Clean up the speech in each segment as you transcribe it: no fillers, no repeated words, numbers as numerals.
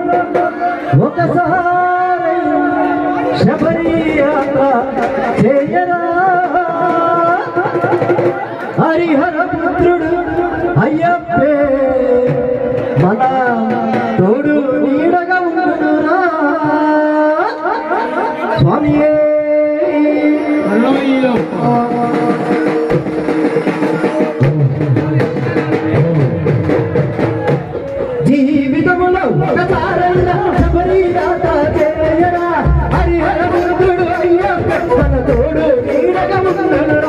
ఒకసారి శబరియాత్ర చేయరా హరిహర పుత్రుడు అయ్యప్పే మన తోడు నీడగా ఉండురా స్వామియే జీవితములో ఒకసారైనా శబరియాత్ర చేయరా హరిహర పుత్రుడు అయ్యప్ప మన తోడు నీడగా ఉండురా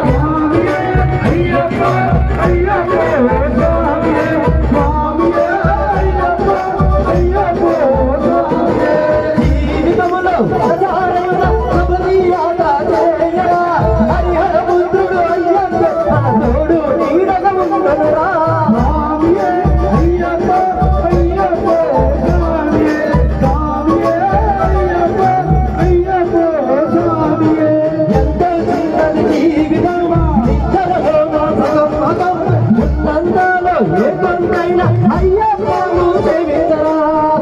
జీవితములో ఒకసారైనా శబరియాత్ర చేయరా హరిహర పుత్రుడు అయ్యప్ప మన తోడు నీడగా ఉండురా అయ్యప్పను సేవించరా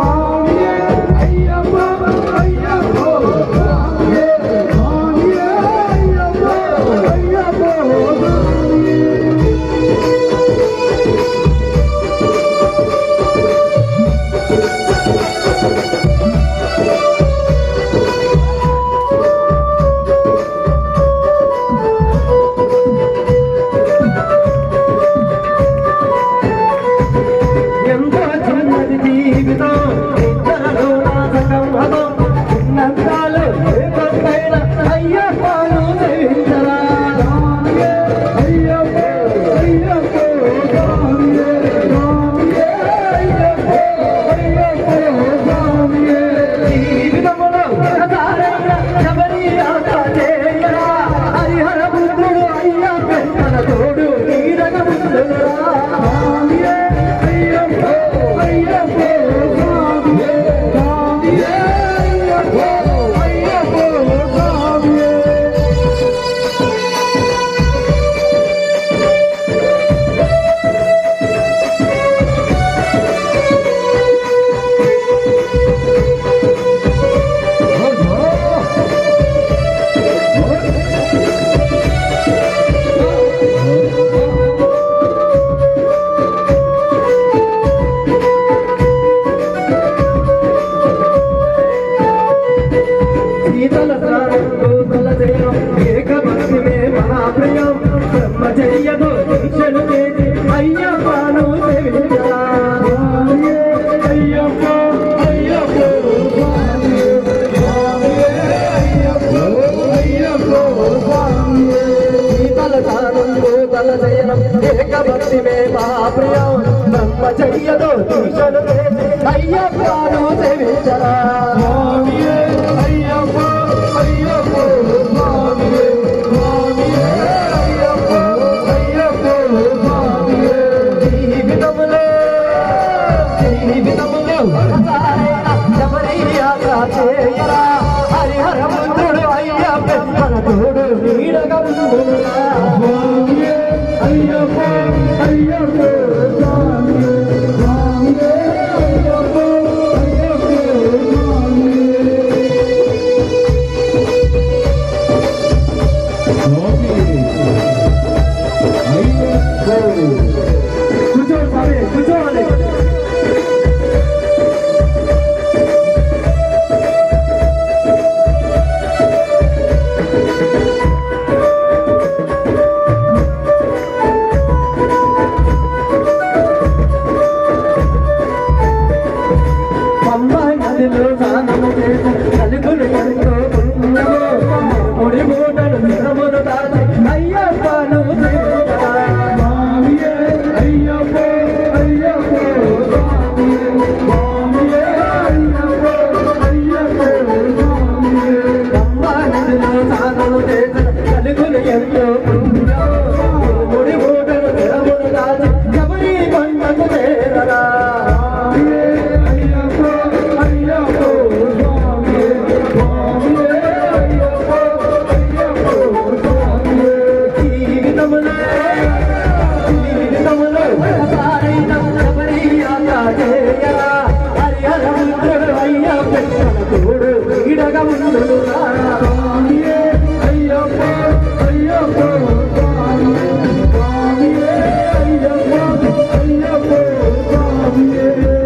భక్తి మే మహాప్రియం బ్రహ్మచర్యతో దీక్షను అయ్యప్పను సేవించరా శబరియాత్ర చేయరా హరిహర పుత్రుడు అయ్యప్ప మన తోడు నీడగా ఉండురా కన్నులురా స్వామియే అయ్యప్ప అయ్యప్ప స్వామియే స్వామియే అయ్యప్ప అయ్యప్ప స్వామియే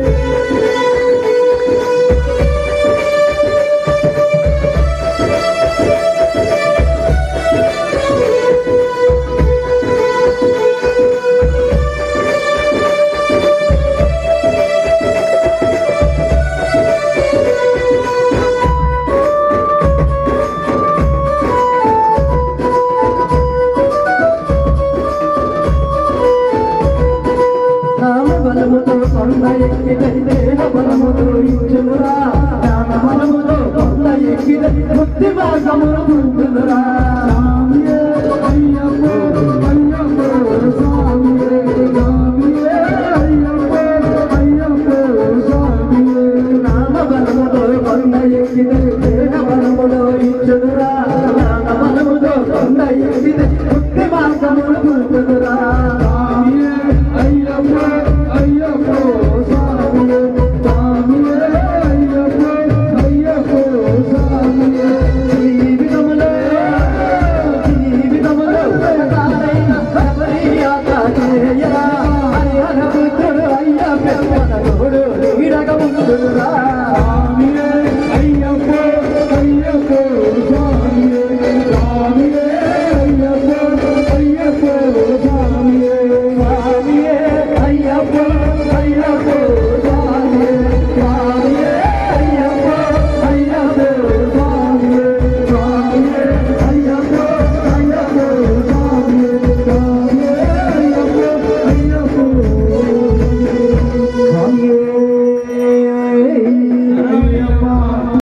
బలముతో కొండ ఎక్కిదై దేహ బలముతో ఇచ్చునురా జ్ఞాన బలముతో కొండ ఎక్కిదై ముక్తి మార్గమును